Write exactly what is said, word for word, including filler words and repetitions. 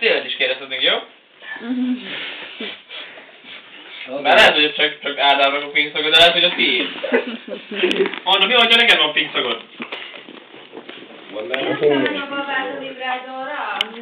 tőled is kérdezhetnénk, jó? Mert lehet, hogy csak, csak Ádámnak a pinkszagod, de lehet, hogy a tiéd. Mondom, mi, hogyha neked van pinkszagod? Mondd el.